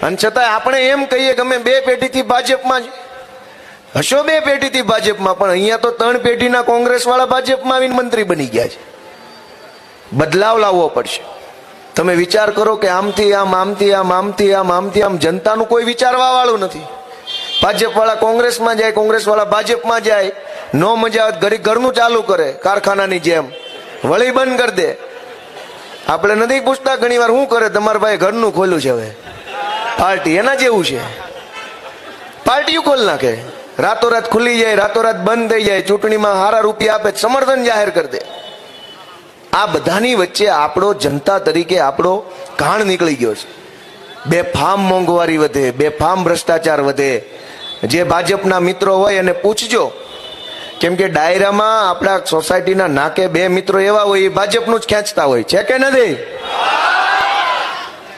અને છતાં આપણે એમ કહીએ કે અમે 2 પેઢીથી ભાજપમાં હશો, 2 પેઢીથી ભાજપમાં, પણ અહીંયા તો 3 પેઢીના કોંગ્રેસ વાળા ભાજપમાં આવીને મંત્રી બની ગયા છે. બદલાવ લાવવો પડશે. તમે વિચાર કરો કે આમથી આમ, આમથી આમ, આમથી આમ, આમથી આમ, જનતાનું કોઈ વિચારવા વાળું નથી. ભાજપ વાળા કોંગ્રેસમાં જાય, કોંગ્રેસ વાળા ભાજપમાં જાય. નો મજા આવે ઘડી ઘરનું ચાલુ કરે, કારખાનાની જેમ વળી બંધ કરી દે. આપણે નથી પૂછતા ઘણી વાર શું કરે તમારા ભાઈ ઘરનું ખોલ્યું છે હવે પાર્ટી, એના જેવું છે. પાર્ટીઓ ખોલ નાખે, રાતોરાત ખુલી જાય, રાતોરાત બંધ થઈ જાય, ચૂંટણીમાં હારા રૂપિયા આપે, સમર્થન જાહેર કરી દે. આ બધાની વચ્ચે આપણો જનતા તરીકે આપણો ઘાણ નીકળી ગયો છે. બેફામ મોંઘવારી વધે, બેફામ ભ્રષ્ટાચાર વધે. જે ભાજપના મિત્રો હોય એને પૂછજો, કેમ કે ડાયરામાં આપણા સોસાયટીના નાકે 2 મિત્રો એવા હોય એ ભાજપનું જ ખેંચતા હોય છે કે નથી?